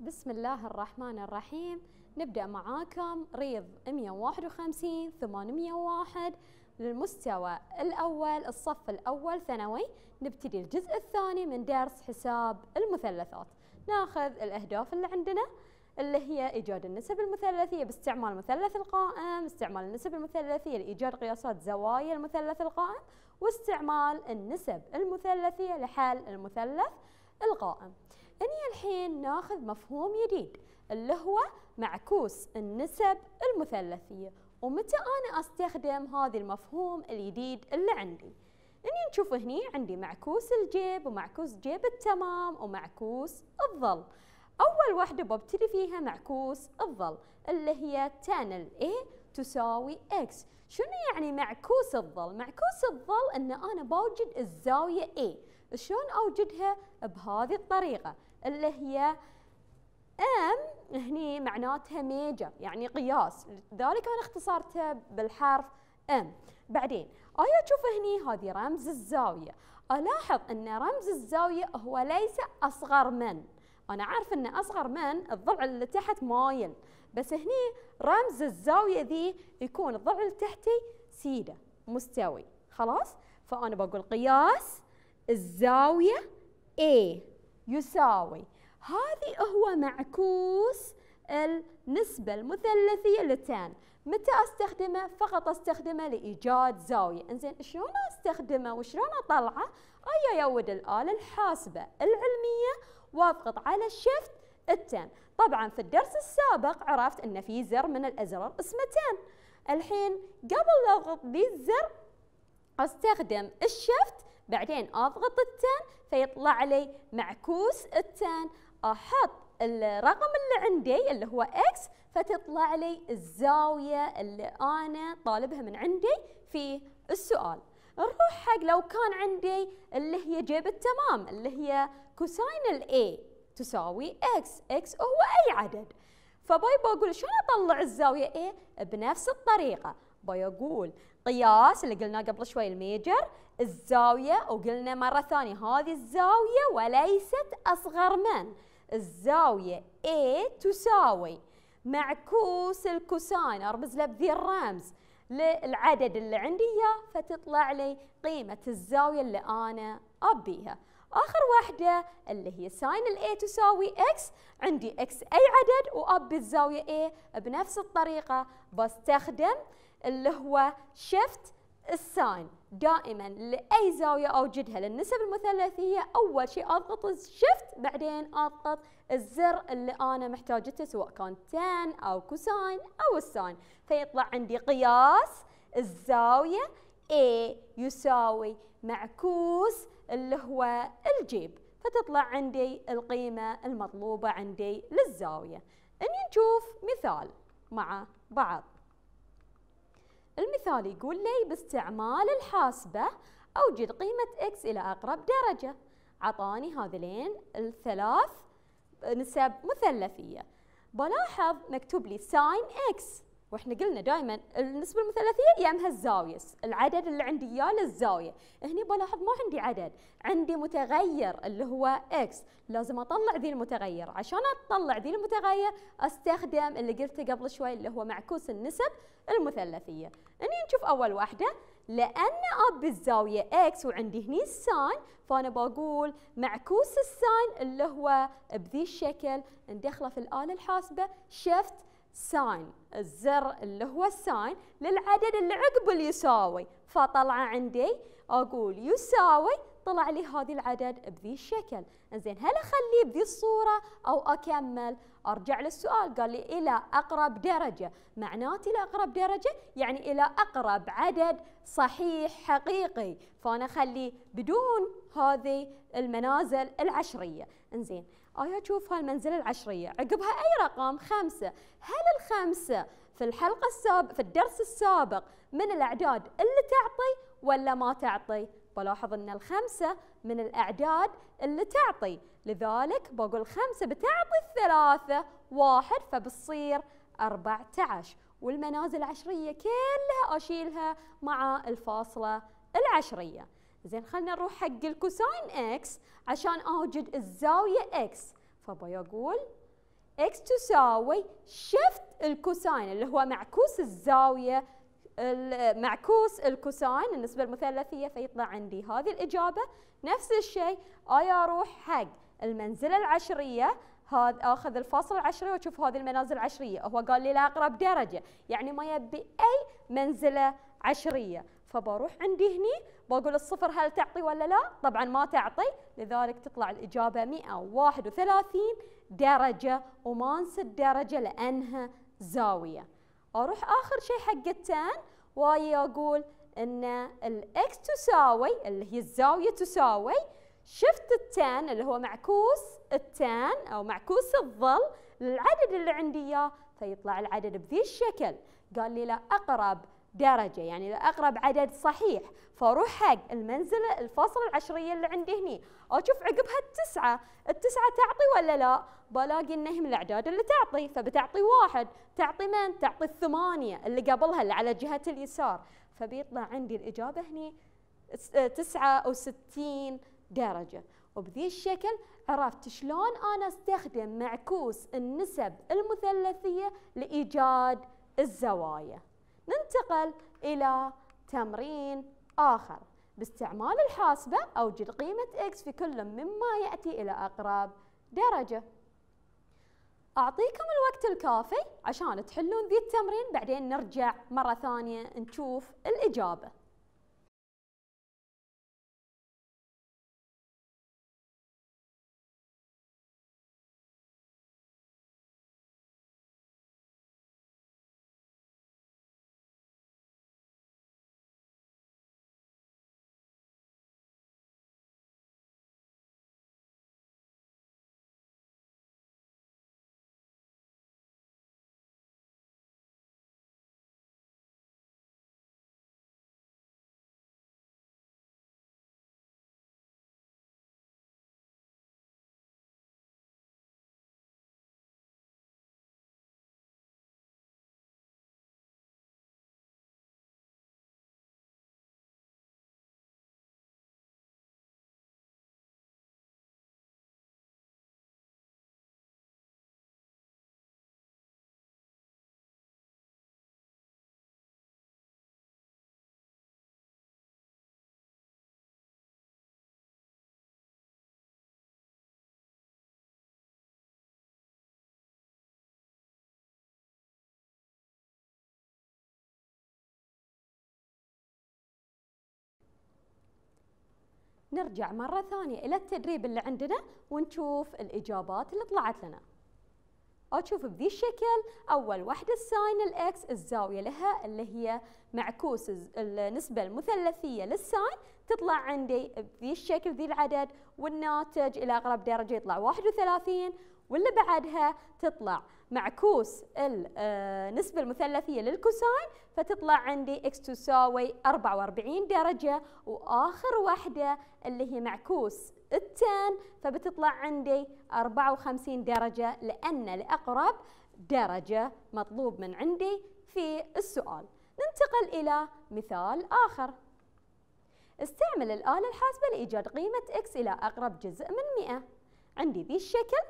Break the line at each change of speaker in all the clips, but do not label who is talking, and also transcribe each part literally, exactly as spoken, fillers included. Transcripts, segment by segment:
بسم الله الرحمن الرحيم. نبدأ معاكم رياض مئة وواحد وخمسين ثمانمئة وواحد للمستوى الأول الصف الأول ثانوي. نبتدي الجزء الثاني من درس حساب المثلثات. ناخذ الأهداف اللي عندنا اللي هي إيجاد النسب المثلثية باستعمال مثلث القائم، استعمال النسب المثلثية لإيجاد قياسات زوايا المثلث القائم، واستعمال النسب المثلثية لحل المثلث القائم. اني الحين ناخذ مفهوم جديد اللي هو معكوس النسب المثلثية. ومتى انا استخدم هذا المفهوم الجديد اللي عندي؟ اني نشوف هني عندي معكوس الجيب ومعكوس جيب التمام ومعكوس الظل. اول وحده ببتدي فيها معكوس الظل اللي هي تان ال A تساوي X. شنو يعني معكوس الظل؟ معكوس الظل ان انا بوجد الزاوية A. شلون اوجدها؟ بهذه الطريقة اللي هي M هني معناتها ميجر يعني قياس، لذلك انا اختصرتها بالحرف M. بعدين اجي اشوف هني هذه رمز الزاوية، الاحظ ان رمز الزاوية هو ليس اصغر من، انا عارف ان اصغر من الضلع اللي تحت مايل، بس هني رمز الزاوية ذي يكون الضلع اللي تحتي سيدة مستوي. خلاص، فانا بقول قياس الزاوية A يساوي، هذه هو معكوس النسبة المثلثية لتان. متى استخدمه؟ فقط استخدمه لإيجاد زاوية. انزين شلون استخدمه وشلون اطلعه؟ اي ايود الآلة الحاسبة العلمية واضغط على شيفت التان. طبعا في الدرس السابق عرفت ان في زر من الازرار اسمه تان. الحين قبل لا اضغط بيه الزر استخدم الشيفت، بعدين اضغط التان فيطلع لي معكوس التان، احط الرقم اللي عندي اللي هو اكس فتطلع لي الزاويه اللي انا طالبها من عندي في السؤال. نروح حق لو كان عندي اللي هي جيب التمام اللي هي كوساين الاي تساوي اكس، اكس هو اي عدد، فباي بقول شلون اطلع الزاويه اي؟ بنفس الطريقه باي اقول قياس اللي قلنا قبل شوي الميجر الزاويه، وقلنا مره ثانيه هذه الزاويه وليست اصغر من الزاويه A تساوي معكوس الكوساين، ارمز له بذي الرمز للعدد اللي عندي اياه فتطلع لي قيمه الزاويه اللي انا ابيها. اخر واحده اللي هي ساين الاي تساوي اكس، عندي اكس اي عدد وابي الزاويه اي، بنفس الطريقه بستخدم اللي هو شيفت الساين. دائما لاي زاويه اوجدها للنسب المثلثيه اول شيء اضغط الشيفت بعدين اضغط الزر اللي انا محتاجته سواء كان تان او كوساين او الساين، فيطلع عندي قياس الزاويه A يساوي معكوس اللي هو الجيب، فتطلع عندي القيمه المطلوبه عندي للزاويه. اني نشوف مثال مع بعض. المثال يقول لي باستعمال الحاسبة أوجد قيمة x إلى أقرب درجة. عطاني هذين الثلاث نسب مثلثية. بلاحظ مكتوب لي ساين x، واحنا قلنا دائما النسبة المثلثية يمها الزاوية، العدد اللي عندي اياه للزاوية. هني بلاحظ ما عندي عدد، عندي متغير اللي هو x، لازم اطلع ذي المتغير. عشان اطلع ذي المتغير استخدم اللي قلته قبل شوي اللي هو معكوس النسب المثلثية. اني نشوف اول واحدة، لان ابي الزاوية x وعندي هني الساين، فانا بقول معكوس الساين اللي هو بذي الشكل، ندخله في الآلة الحاسبة شيفت ساين، الزر اللي هو الساين للعدد اللي عقبه يساوي، فطلع عندي اقول يساوي، طلع لي هذه العدد بذي الشكل. زين هل اخليه بذي الصوره او اكمل؟ ارجع للسؤال قال لي الى اقرب درجه، معناته الى اقرب درجه يعني الى اقرب عدد صحيح حقيقي، فانا اخليه بدون هذه المنازل العشريه. انزين اجي اشوف هالمنزله العشريه عقبها اي رقم خمسه، هل الخمسه في الحلقه السابقه في الدرس السابق من الاعداد اللي تعطي ولا ما تعطي؟ بلاحظ ان الخمسه من الاعداد اللي تعطي، لذلك بقول خمسه بتعطي الثلاثه واحد فبتصير أربعة عشر، والمنازل العشريه كلها اشيلها مع الفاصله العشريه. زين خلينا نروح حق الكوساين اكس عشان اوجد الزاويه اكس، فبقول إكس تساوي شفت الكوساين اللي هو معكوس الزاوية، معكوس الكوساين النسبة المثلثية، فيطلع عندي هذه الإجابة. نفس الشيء آي أروح حق المنزلة العشرية، هذا آخذ الفاصل العشري وأشوف هذه المنازل العشرية، هو قال لي لأقرب درجة، يعني ما يبي أي منزلة عشرية، فبروح عندي هني بقول الصفر هل تعطي ولا لا؟ طبعا ما تعطي، لذلك تطلع الإجابة مئة وواحد وثلاثين درجة وما نسد درجة لأنها زاوية. أروح آخر شيء حق التان ويا أقول إن الإكس تساوي اللي هي الزاوية تساوي شفت التان اللي هو معكوس التان أو معكوس الظل للعدد اللي عندي إياه، فيطلع العدد بذي الشكل. قال لي لأقرب درجة يعني لأقرب عدد صحيح، فأروح حق المنزلة الفاصل العشرية اللي عندي هني أشوف عقبها التسعة، التسعة تعطي ولا لا؟ بلاقي إنها من الأعداد اللي تعطي، فبتعطي واحد، تعطي من؟ تعطي الثمانية اللي قبلها اللي على جهة اليسار، فبيطلع عندي الإجابة هني تسعة وستين درجة. وبذي الشكل عرفت شلون أنا استخدم معكوس النسب المثلثية لإيجاد الزوايا. ننتقل إلى تمرين آخر. باستعمال الحاسبة أوجد قيمة إكس في كل مما يأتي إلى أقرب درجة. أعطيكم الوقت الكافي عشان تحلون ذي التمرين، بعدين نرجع مرة ثانية نشوف الإجابة. نرجع مرة ثانية إلى التدريب اللي عندنا ونشوف الإجابات اللي طلعت لنا. أشوف بذي الشكل أول واحدة الساين الإكس الزاوية لها اللي هي معكوس النسبة المثلثية للساين، تطلع عندي بذي الشكل ذي العدد، والناتج إلى أقرب درجة يطلع واحد وثلاثين، واللي بعدها تطلع معكوس النسبة المثلثية للكوساين، فتطلع عندي إكس تساوي أربعة وأربعين درجة، وآخر واحدة اللي هي معكوس التان فبتطلع عندي أربعة وخمسين درجة، لأن لأقرب درجة مطلوب من عندي في السؤال. ننتقل إلى مثال آخر. استعمل الآلة الحاسبة لإيجاد قيمة إكس إلى أقرب جزء من مئة. عندي ذي الشكل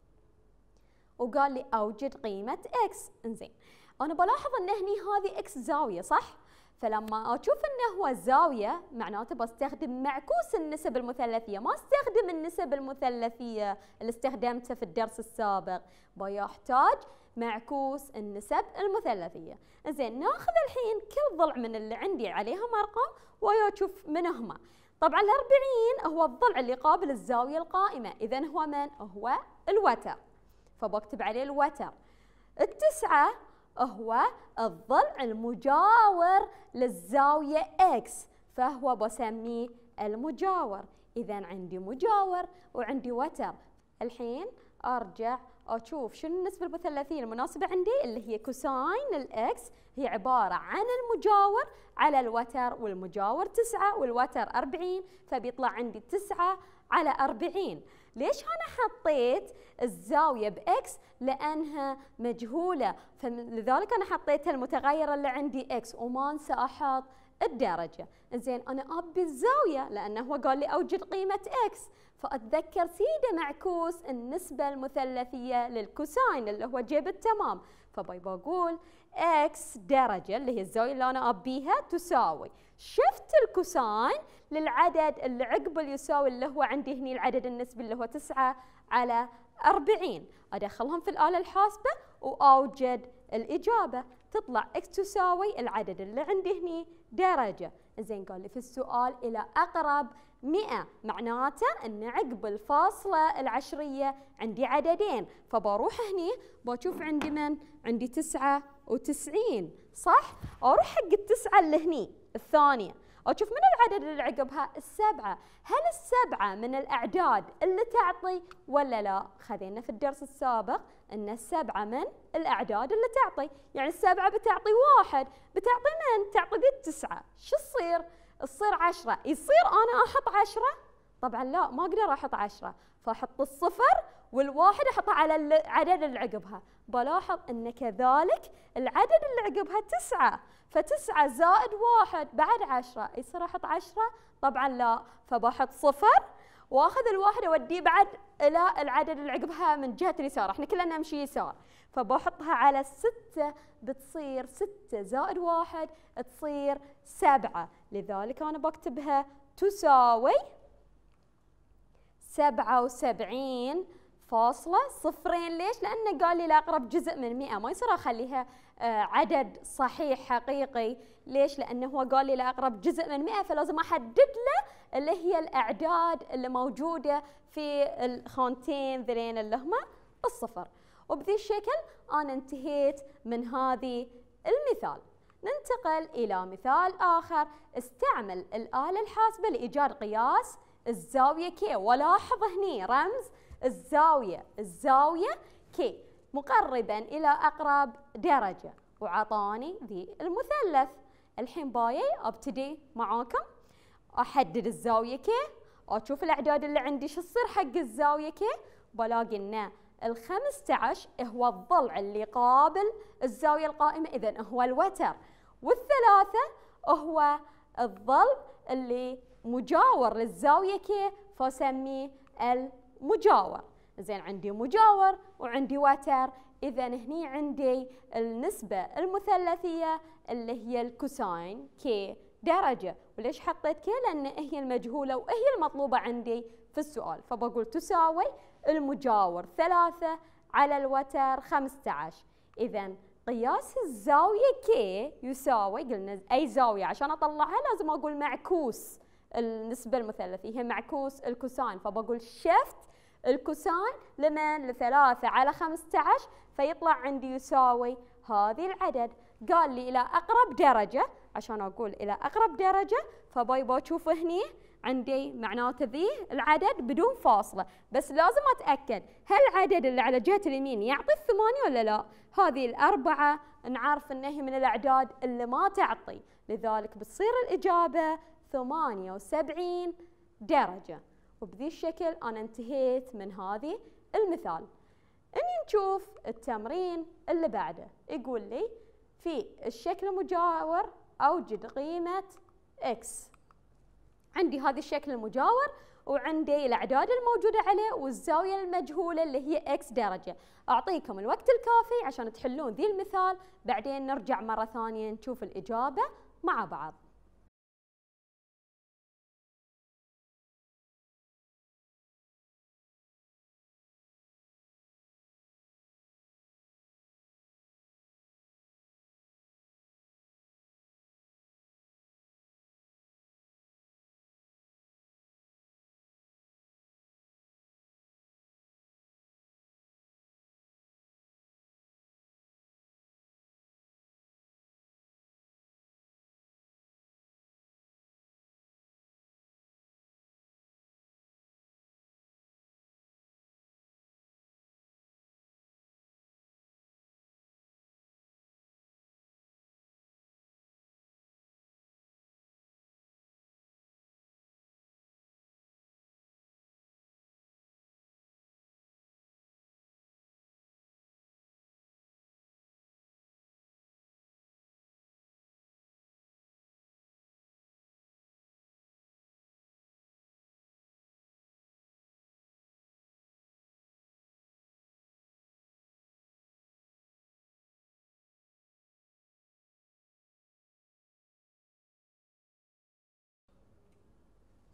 وقال لي أوجد قيمة إكس. إنزين، أنا بلاحظ أن هني هذه إكس زاوية صح؟ فلما أشوف أنه هو زاوية معناته بستخدم معكوس النسب المثلثية، ما استخدم النسب المثلثية اللي استخدمتها في الدرس السابق، بيحتاج معكوس النسب المثلثية. زين، ناخذ الحين كل ضلع من اللي عندي عليهم أرقام ويا أشوف من هما. طبعا الأربعين هو الضلع اللي قابل الزاوية القائمة، إذن هو من؟ هو الوتر، فبكتب عليه الوتر. التسعة هو الضلع المجاور للزاوية إكس، فهو بسميه المجاور. إذن عندي مجاور وعندي وتر. الحين أرجع أشوف شنو النسبة المثلثية المناسبة عندي اللي هي كوساين الإكس، هي عبارة عن المجاور على الوتر، والمجاور تسعة والوتر أربعين، فبيطلع عندي تسعة على أربعين. ليش أنا حطيت الزاوية بإكس؟ لأنها مجهولة، فلذلك أنا حطيتها المتغيرة اللي عندي إكس، وما أنسى أحط الدرجة. زين أنا أبي الزاوية لأنه هو قال لي أوجد قيمة إكس، فأتذكر سيدة معكوس النسبة المثلثية للكوساين اللي هو جيب التمام، فباي بقول إكس درجة اللي هي الزاوية اللي أنا أبيها تساوي شفت الكوساين للعدد اللي عقبه يساوي اللي هو عندي هني العدد النسبي اللي هو تسعة على أربعين، أدخلهم في الآلة الحاسبة وأوجد الإجابة، تطلع إكس تساوي العدد اللي عندي هني درجة. زين قال لي في السؤال إلى أقرب مئة، معناته أن عقب الفاصلة العشرية عندي عددين، فبروح هني بشوف عندي من؟ عندي تسعة وتسعين صح؟ أروح حق التسعة اللي هني الثانية أشوف من العدد اللي عقبها؟ السبعة. هل السبعة من الأعداد اللي تعطي ولا لا؟ خذينا في الدرس السابق أن السبعة من الأعداد اللي تعطي، يعني السبعة بتعطي واحد، بتعطي من؟ تعطي ذي التسعة، شو تصير؟ تصير عشرة، يصير أنا أحط عشرة؟ طبعا لا، ما أقدر أحط عشرة، فأحط الصفر والواحد أحطها على العدد اللي عقبها، بلاحظ أن كذلك العدد اللي عقبها تسعة، فتسعة زائد واحد بعد عشرة، يصير أحط عشرة؟ طبعا لا، فبحط صفر واخذ الواحد اوديه بعد الى العدد اللي عقبها من جهه اليسار، احنا كلنا نمشي يسار، فبحطها على الستة، بتصير ستة زائد واحد تصير سبعة، لذلك انا بكتبها تساوي سبعة وسبعين فاصلة صفرين. ليش؟ لأنه قال لي لأقرب جزء من مئة، ما يصير أخليها آه عدد صحيح حقيقي. ليش؟ لأنه هو قال لي لأقرب جزء من مئة، فلازم أحدد له اللي هي الأعداد اللي موجودة في الخانتين ذلين اللي هما الصفر. وبذي الشكل أنا انتهيت من هذه المثال. ننتقل إلى مثال آخر. استعمل الآلة الحاسبة لإيجاد قياس الزاوية كي، ولاحظ هني رمز الزاوية، الزاوية كي مقربا إلى أقرب درجة، وعطاني ذي المثلث. الحين باي أبتدي معاكم أحدد الزاوية كي، أشوف الأعداد اللي عندي شو تصير حق الزاوية كي، بلاقي إن الخمسة عشر هو الضلع اللي قابل الزاوية القائمة، إذن هو الوتر، والثلاثة هو الضلع اللي مجاور للزاوية كي، فأسميه المجاور. زين عندي مجاور وعندي وتر، إذا هني عندي النسبة المثلثية اللي هي الكوساين كي درجة. وليش حطيت كي؟ لأن هي المجهولة وهي المطلوبة عندي في السؤال، فبقول تساوي المجاور ثلاثة على الوتر خمسة عشر. إذا قياس الزاوية كي يساوي، قلنا أي زاوية عشان أطلعها لازم أقول معكوس النسبة المثلثية، هي معكوس الكوساين، فبقول شفت الكوساين لمن؟ لثلاثة على خمسة عشر، فيطلع عندي يساوي هذه العدد. قال لي إلى أقرب درجة، عشان أقول إلى أقرب درجة فباي بشوف هني عندي معناته ذي العدد بدون فاصلة، بس لازم أتأكد هل العدد اللي على جهة اليمين يعطي الثمانية ولا لا؟ هذه الأربعة نعرف إنها من الأعداد اللي ما تعطي، لذلك بتصير الإجابة ثمانية وسبعين درجة. وبذي الشكل أنا انتهيت من هذه المثال. إني نشوف التمرين اللي بعده، يقول لي في الشكل المجاور أوجد قيمة x. عندي هذا الشكل المجاور وعندي الأعداد الموجودة عليه والزاوية المجهولة اللي هي x درجة. أعطيكم الوقت الكافي عشان تحلون ذي المثال، بعدين نرجع مرة ثانية نشوف الإجابة مع بعض.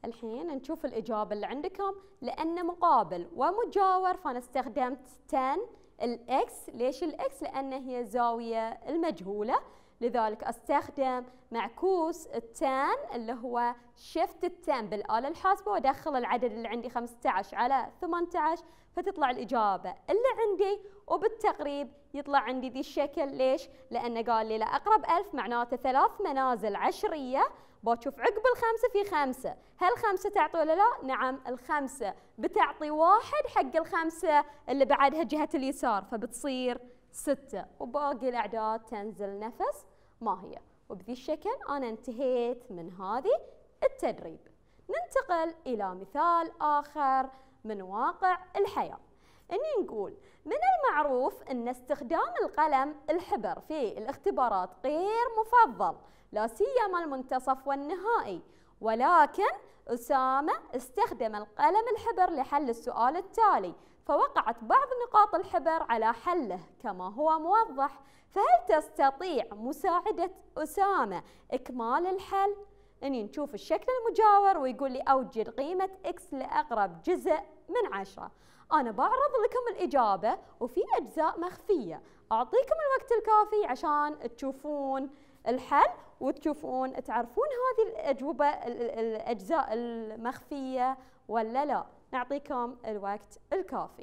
الحين نشوف الإجابة اللي عندكم. لأن مقابل ومجاور فأنا استخدمت تن الإكس. ليش الإكس؟ لأن هي زاوية المجهولة، لذلك استخدم معكوس التان اللي هو شفت التان بالآلة الحاسبة وادخل العدد اللي عندي خمسة عشر على ثمانية عشر، فتطلع الإجابة اللي عندي، وبالتقريب يطلع عندي ذي الشكل. ليش؟ لأنه قال لي لأقرب ألف معناته ثلاث منازل عشرية، بشوف عقب الخمسة في خمسة، هل خمسة تعطي ولا لا؟ نعم، الخمسة بتعطي واحد حق الخمسة اللي بعدها جهة اليسار، فبتصير ستة، وباقي الأعداد تنزل نفس ما هي. وبذي الشكل أنا انتهيت من هذه التدريب. ننتقل إلى مثال آخر من واقع الحياة. إني نقول من المعروف أن استخدام القلم الحبر في الاختبارات غير مفضل، لا سيما المنتصف والنهائي، ولكن أسامة استخدم القلم الحبر لحل السؤال التالي، فوقعت بعض نقاط الحبر على حله كما هو موضح، فهل تستطيع مساعدة أسامة إكمال الحل؟ إني نشوف الشكل المجاور ويقول لي أوجد قيمة إكس لأقرب جزء من عشرة. أنا بعرض لكم الإجابة وفي أجزاء مخفية، أعطيكم الوقت الكافي عشان تشوفون الحل وتشوفون تعرفون هذه الأجوبة الأجزاء المخفية ولا لا. نعطيكم الوقت الكافي.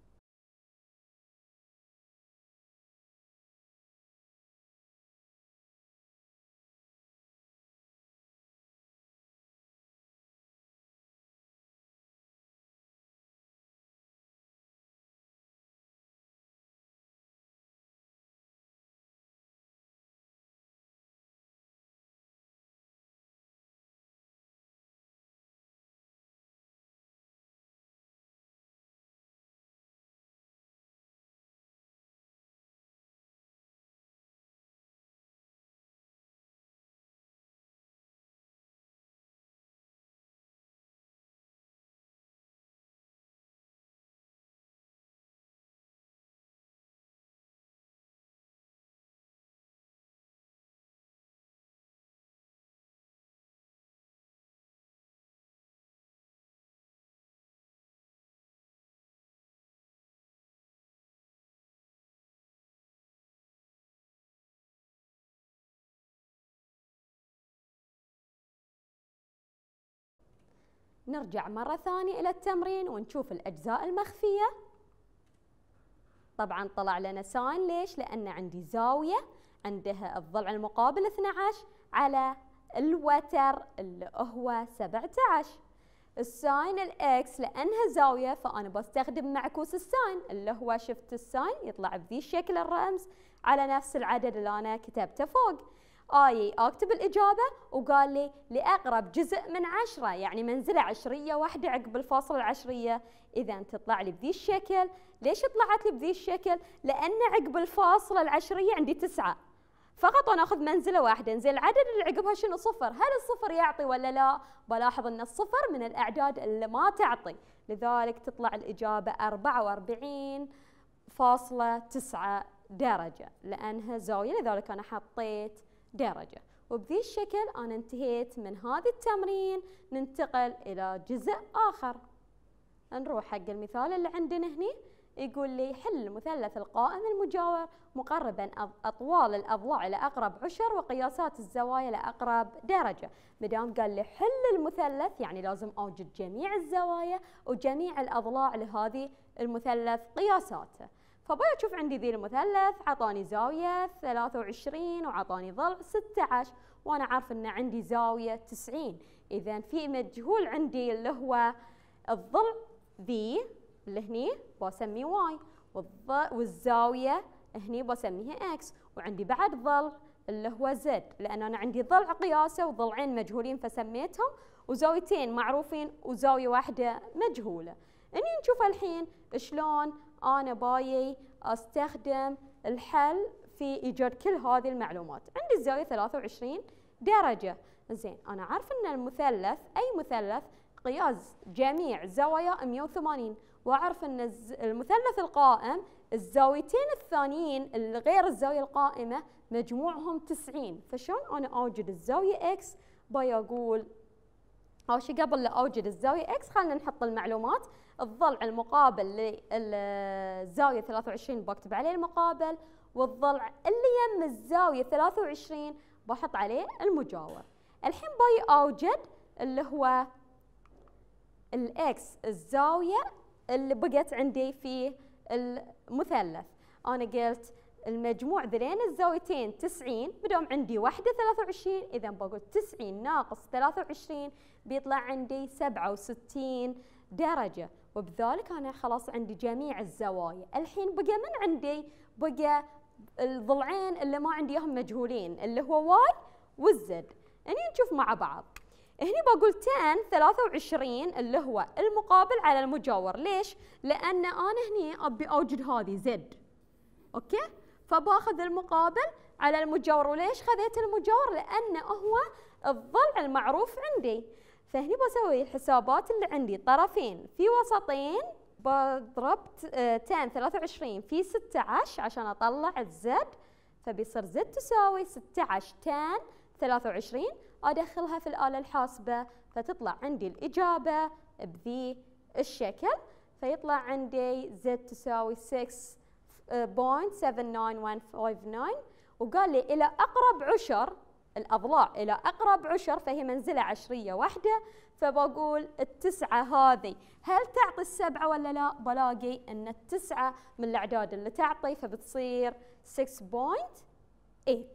نرجع مرة ثانية إلى التمرين ونشوف الأجزاء المخفية. طبعا طلع لنا ساين. ليش؟ لأن عندي زاوية عندها الضلع المقابل اثني عشر على الوتر اللي هو سبعة عشر. الساين الإكس لأنها زاوية فأنا بستخدم معكوس الساين اللي هو شفت الساين يطلع بذي الشكل الرمز على نفس العدد اللي أنا كتبته فوق. آي أكتب الإجابة وقال لي لأقرب جزء من عشرة، يعني منزلة عشرية واحدة عقب الفاصلة العشرية، إذا تطلع لي بذي الشكل. ليش طلعت لي بذي الشكل؟ لأن عقب الفاصلة العشرية عندي تسعة فقط، أنا أخذ منزلة واحدة. زين العدد اللي عقبها شنو؟ صفر. هل الصفر يعطي ولا لا؟ بلاحظ أن الصفر من الأعداد اللي ما تعطي، لذلك تطلع الإجابة أربعة وأربعين فاصلة تسعة درجة لأنها زاوية، لذلك أنا حطيت درجة. وبذي الشكل أنا انتهيت من هذا التمرين. ننتقل إلى جزء آخر. نروح حق المثال اللي عندنا هني. يقول لي حل المثلث القائم المجاور مقربا أطوال الأضلاع لأقرب عشر وقياسات الزوايا لأقرب درجة. مدام قال لي حل المثلث يعني لازم أوجد جميع الزوايا وجميع الأضلاع لهذه المثلث قياساته. فبغى أشوف عندي ذي المثلث، عطاني زاوية ثلاثة وعشرين وعطاني ضلع ستة عشر، وأنا عارف أن عندي زاوية تسعين. إذا في مجهول عندي اللي هو الضلع ذي اللي هني بسميه واي، والزاوية هني بسميها اكس، وعندي بعد ضلع اللي هو زد، لأن أنا عندي ضلع قياسه وضلعين مجهولين فسميتهم، وزاويتين معروفين وزاوية واحدة مجهولة. إني نشوف الحين شلون أنا بايي أستخدم الحل في إيجاد كل هذه المعلومات. عندي الزاوية ثلاثة وعشرين درجة. زين أنا عارف أن المثلث أي مثلث قياس جميع زوايا مئة وثمانين، وأعرف أن المثلث القائم الزاويتين الثانيين اللي غير الزاوية القائمة مجموعهم تسعين. فشلون أنا أوجد الزاوية إكس؟ باي أقول أول شيء قبل لا أوجد الزاوية إكس خلينا نحط المعلومات. الضلع المقابل للزاوية ثلاثة وعشرين بكتب عليه المقابل، والضلع اللي يم الزاوية ثلاثة وعشرين بحط عليه المجاور. الحين باي أوجد اللي هو الإكس الزاوية اللي بقت عندي في المثلث. أنا قلت المجموع ذلين الزاويتين تسعين، بدوم عندي واحدة ثلاثة وعشرين، إذا بقول تسعين ناقص ثلاثة وعشرين بيطلع عندي سبعة وستين درجة، وبذلك أنا خلاص عندي جميع الزوايا. الحين بقى من عندي بقى الضلعين اللي ما عندي اياهم مجهولين اللي هو واي والزد. هني نشوف مع بعض. هني بقول تان ثلاثة وعشرين اللي هو المقابل على المجاور. ليش؟ لأن أنا هني أبي أوجد هذه زد، أوكي؟ فباخذ المقابل على المجاور. وليش خذيت المجاور؟ لأنه هو الضلع المعروف عندي. فهني بسوي الحسابات اللي عندي، طرفين في وسطين، بضرب تان ثلاثة وعشرين في ستة عشر عشان أطلع الزد، فبيصير زد تساوي ستة عشر تان ثلاثة وعشرين، أدخلها في الآلة الحاسبة فتطلع عندي الإجابة بذي الشكل. فيطلع عندي زد تساوي ستة بوينت سبعة تسعة واحد خمسة تسعة، وقال لي إلى أقرب عشر الأضلاع إلى أقرب عشر فهي منزلة عشرية واحدة. فبقول التسعة هذه هل تعطي السبعة ولا لا؟ بلاقي أن التسعة من الأعداد اللي تعطي، فبتصير ستة بوينت ثمانية.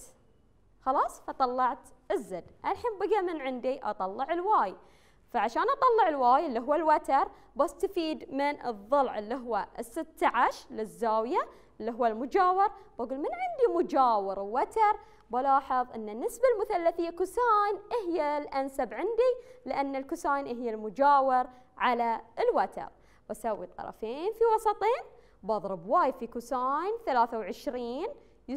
خلاص فطلعت الزد. الحين بقى من عندي أطلع الواي. فعشان أطلع الواي اللي هو الوتر بستفيد من الضلع اللي هو الستة عشر للزاوية اللي هو المجاور. بقول من عندي مجاور ووتر، بلاحظ أن النسبة المثلثية كوساين هي الأنسب عندي، لأن الكوساين هي المجاور على الوتر. بسوي الطرفين في وسطين، بضرب واي في كوساين ثلاثة وعشرين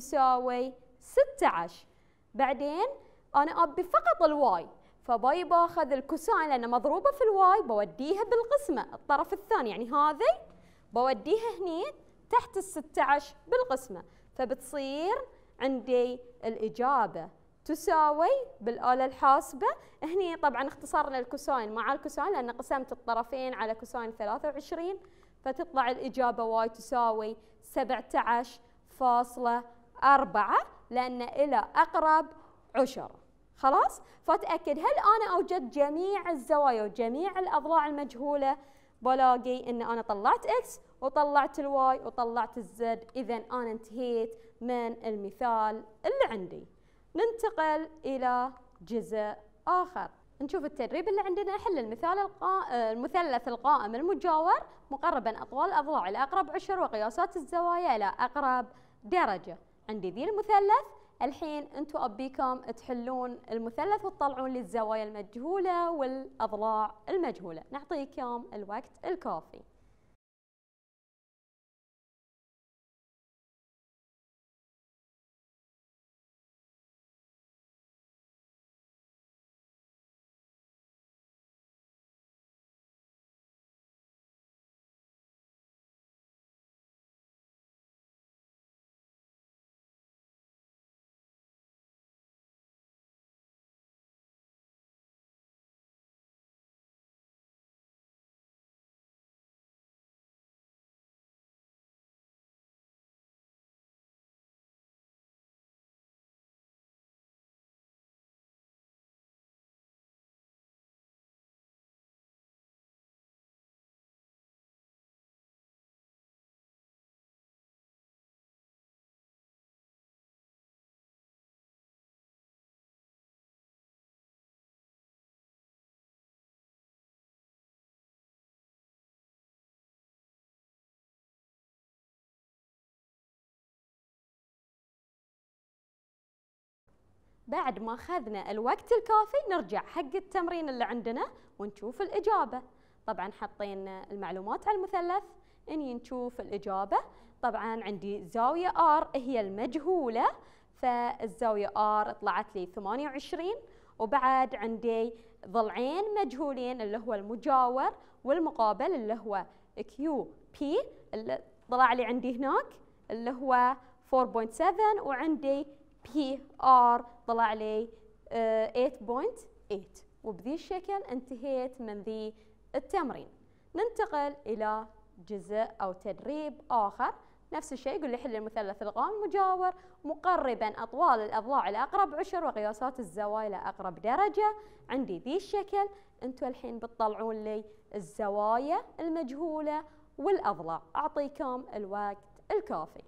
يساوي ستة عشر. بعدين أنا أبي فقط الواي، فباي باخذ الكوساين لأنها مضروبة في الواي بوديها بالقسمة الطرف الثاني، يعني هذه بوديها هني تحت الستة عشر بالقسمة، فبتصير عندي الإجابة تساوي بالآلة الحاسبة. هني طبعا اختصرنا الكوساين مع الكوساين لأن قسمت الطرفين على كوساين ثلاثة وعشرين، فتطلع الإجابة واي تساوي سبعة عشر فاصلة أربعة لأن إلى أقرب عشر. خلاص؟ فتأكد هل أنا أوجدت جميع الزوايا وجميع الأضلاع المجهولة؟ بلاقي إن أنا طلعت إكس وطلعت الواي وطلعت الزد. إذا أنا انتهيت من المثال اللي عندي. ننتقل إلى جزء آخر. نشوف التدريب اللي عندنا. حل المثال القا... المثلث القائم المجاور مقربا أطوال الأضلاع إلى أقرب عشر وقياسات الزوايا إلى أقرب درجة. عندي ذي المثلث. الحين أنتم أبيكم تحلون المثلث وتطلعون لي الزوايا المجهولة والأضلاع المجهولة. نعطيكم الوقت الكافي. بعد ما أخذنا الوقت الكافي نرجع حق التمرين اللي عندنا ونشوف الإجابة. طبعا حطينا المعلومات على المثلث، إني نشوف الإجابة. طبعا عندي زاوية R هي المجهولة، فالزاوية R طلعت لي ثمانية وعشرين، وبعد عندي ضلعين مجهولين اللي هو المجاور والمقابل اللي هو كيو بي اللي طلع لي عندي هناك اللي هو أربعة فاصلة سبعة، وعندي بي آر طلع لي ثمانية فاصلة ثمانية. وبذي الشكل انتهيت من ذي التمرين. ننتقل إلى جزء أو تدريب آخر. نفس الشيء يقول لي حل المثلث القائم المجاور مقربا أطوال الأضلاع إلى أقرب عشر وقياسات الزوايا إلى أقرب درجة. عندي ذي الشكل. أنتوا الحين بتطلعون لي الزوايا المجهولة والأضلاع. أعطيكم الوقت الكافي.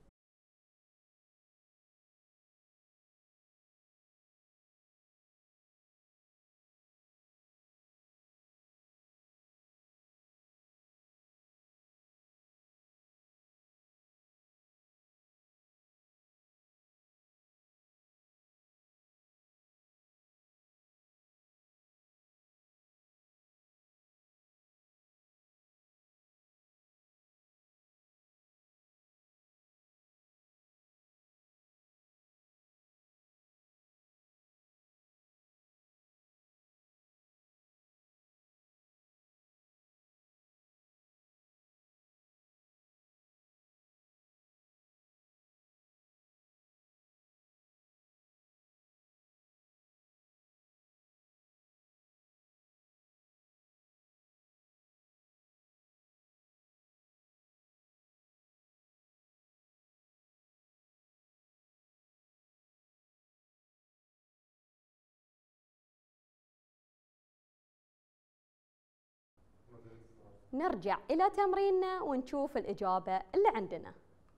نرجع إلى تمريننا ونشوف الإجابة اللي عندنا.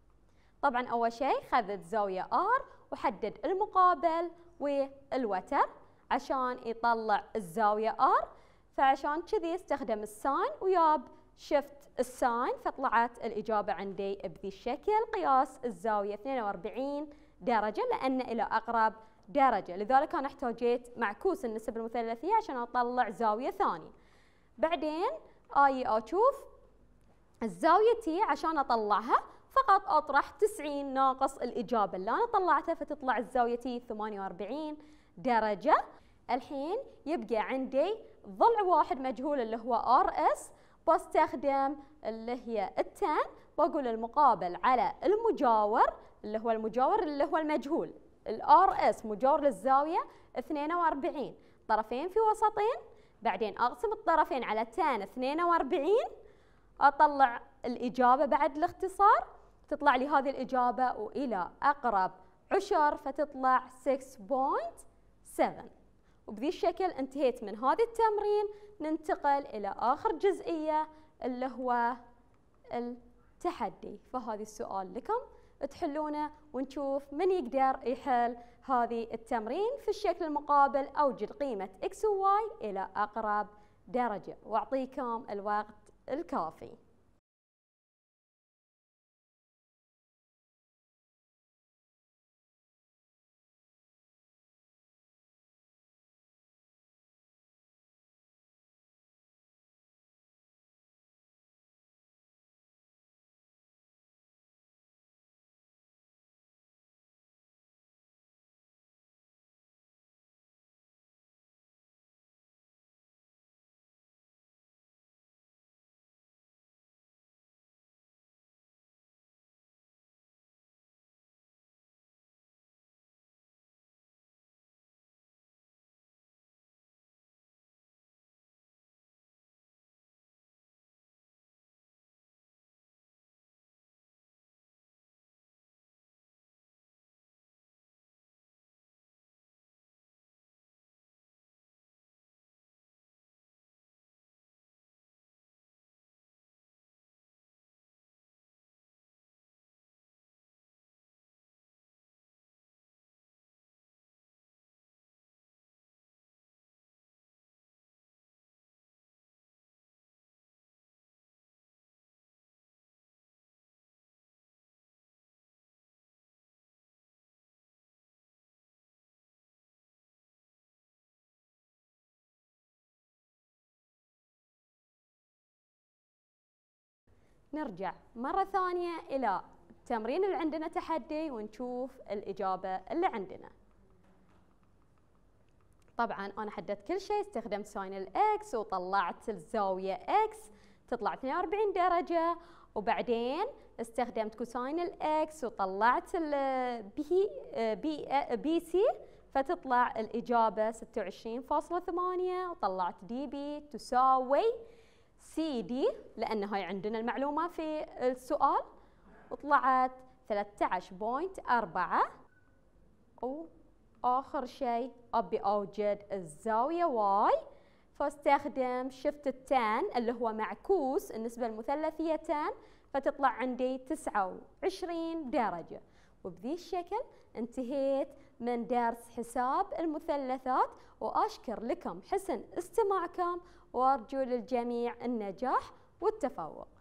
طبعا أول شيء خذت زاوية R وحدد المقابل والوتر عشان يطلع الزاوية R، فعشان كذي استخدم الساين وياب شفت الساين، فطلعت الإجابة عندي بذي الشكل. قياس الزاوية اثنين وأربعين درجة لأن إلى أقرب درجة، لذلك أنا احتاجيت معكوس النسب المثلثية عشان أطلع زاوية ثانية. بعدين آي أشوف الزاوية تي عشان أطلعها فقط أطرح تسعين ناقص الإجابة اللي أنا طلعتها، فتطلع الزاوية تي ثمانية وأربعين درجة. الحين يبقى عندي ضلع واحد مجهول اللي هو آر إس، بستخدم اللي هي التان، بقول المقابل على المجاور اللي هو المجاور اللي هو المجهول. الآر إس مجاور للزاوية اثنين وأربعين، طرفين في وسطين، بعدين أقسم الطرفين على تان اثنين وأربعين، أطلع الإجابة بعد الاختصار، تطلع لي هذه الإجابة وإلى أقرب عشر فتطلع ستة فاصلة سبعة. وبذي الشكل انتهيت من هذا التمرين. ننتقل إلى آخر جزئية اللي هو التحدي، فهذا السؤال لكم تحلونه ونشوف من يقدر يحل هذه التمرين. في الشكل المقابل أوجد قيمة x و y إلى أقرب درجة، وأعطيكم الوقت الكافي. نرجع مرة ثانية إلى التمرين اللي عندنا تحدي ونشوف الإجابة اللي عندنا. طبعا أنا حددت كل شيء، استخدمت ساين الإكس وطلعت الزاوية إكس تطلع اثنين وأربعين درجة، وبعدين استخدمت كوساين الإكس وطلعت البي بي بي سي فتطلع الإجابة ستة وعشرين فاصلة ثمانية، وطلعت دي بي تساوي سي دي لأن هاي عندنا المعلومة في السؤال، وطلعت ثلاثة عشر فاصلة أربعة. وآخر شيء أبي أوجد الزاوية واي، فاستخدم شفت التان اللي هو معكوس النسبة المثلثية تان، فتطلع عندي تسعة وعشرين درجة. وبذي الشكل انتهيت من درس حساب المثلثات، وأشكر لكم حسن استماعكم، وأرجو للجميع النجاح والتفوق.